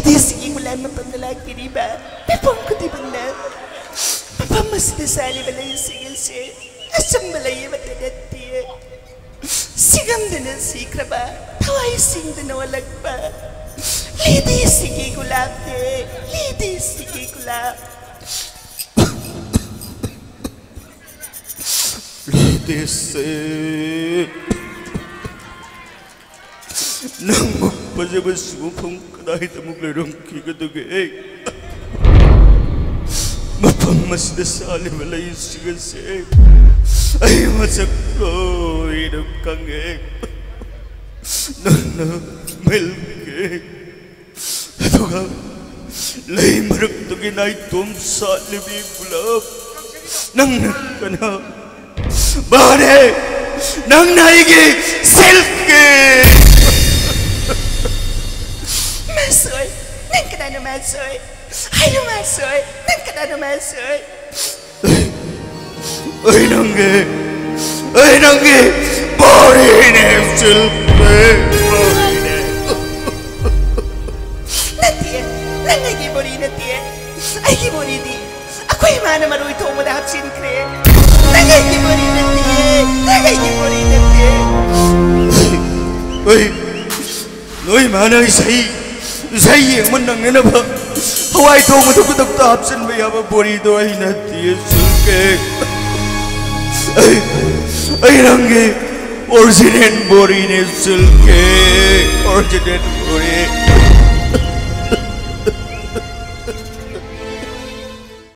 Lidi sige mula mapamlalaki riba. Pipong ko di bala. Papamas na sali balay sige siya. Asam balay matadati. Sigam na na sikra ba? Taway sing na nawalag ba? Lidi sige kulate. Lidi sige kulate. Lidi sige. Nang magpasabas mo pang kahit among larong kigatugay. Mapamas na sali balay sige siya. Ay masaklo hidup kangek. Nana melke. Ito ka. Lay marak to ginay tum sa libig bulap. Nang nagkana. Bade. Nang naigi silke. Masoy. Nang ka na masoy. Ay masoy. Nang ka na masoy. Ay nangge, borine silpe, borine. Natie, nangagi borine tie, ay ki borine. Ako ay mana maru ito mo dahap sinkre. Nangagi borine tie, nangagi borine tie. Ay, noy mana isay man nang nana ba? Hawaii ito mo tukutak dahap sin mayaba borino ay natie silke. Ay nangge, origin borine silke, origin borine.